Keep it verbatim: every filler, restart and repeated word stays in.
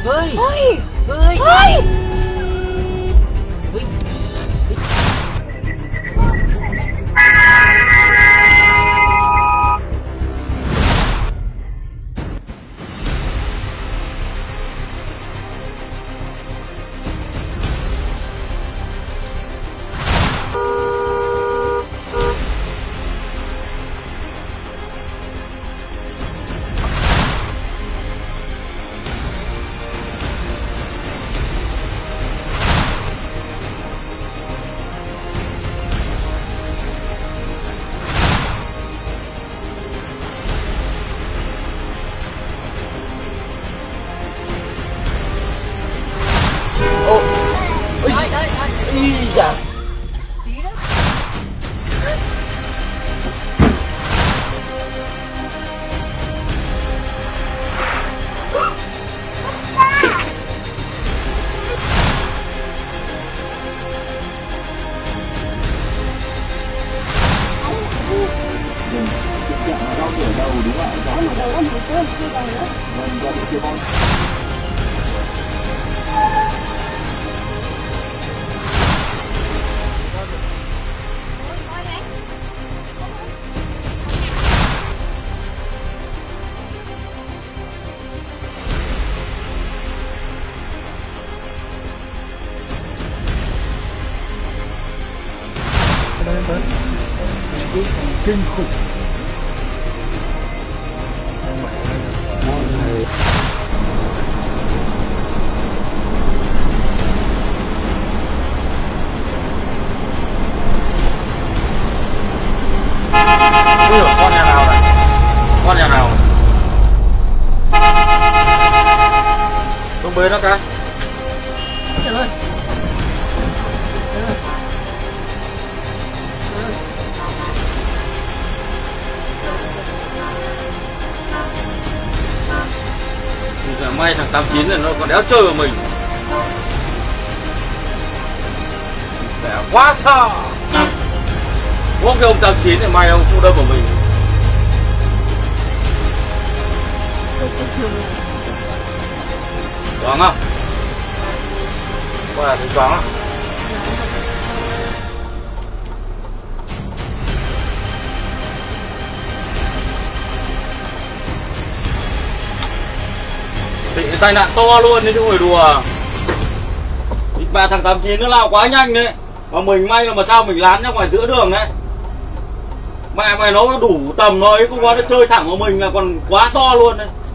เฮ้ยเฮ้ยเฮ้ยเฮ้ยเฮ้ย Ôi, Đây, đây, đây. ý da. Tí nữa. Đau ở đầu đúng không ạ? Có một đầu có một cơn, chưa đầu nữa. Vâng, do bị chưa bom. Coi đấy. Đây, đây. Cái kinh khủng. Ui dồi, con nhà nào này? Con nhà nào? Không bế nó cái. Trời ơi. May thằng tám chín này nó còn đéo chơi vào mình. Mẹ quá sợ. Có cái ông tám chín này may ông không đâm vào mình. Choáng không? Có là thấy choáng không? Bị tai nạn to luôn đấy chứ không phải đùa. Mà thằng tám chín nó lao quá nhanh đấy. Mà mình may là mà sao mình lán ra ngoài giữa đường đấy. Mẹ mày nó đủ tầm nó ấy, không có nó chơi thẳng vào mình là còn quá to luôn đấy.